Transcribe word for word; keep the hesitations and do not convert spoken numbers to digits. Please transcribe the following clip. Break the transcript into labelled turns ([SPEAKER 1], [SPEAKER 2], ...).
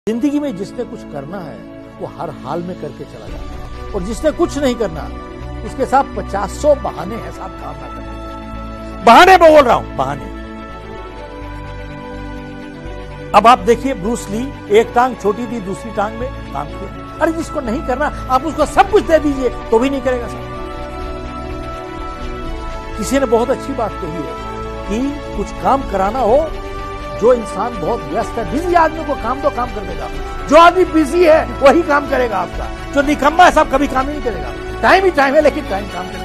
[SPEAKER 1] जिंदगी में जिसने कुछ करना है वो हर हाल में करके चला जाता है, और जिसने कुछ नहीं करना उसके साथ पचासों बहाने हैं साहब काम ना करने के। बहाने में बोल रहा हूं, बहाने। अब आप देखिए ब्रूस ली, एक टांग छोटी थी, दूसरी टांग में काम किया। अरे जिसको नहीं करना आप उसको सब कुछ दे दीजिए तो भी नहीं करेगा साहब। किसी ने बहुत अच्छी बात कही है कि कुछ काम कराना हो, जो इंसान बहुत व्यस्त है, बिजी आदमी को काम तो काम कर देगा। जो आदमी बिजी है वही काम करेगा आपका। जो निकम्मा है साहब कभी काम ही नहीं करेगा। टाइम ही टाइम है लेकिन टाइम काम करेगा।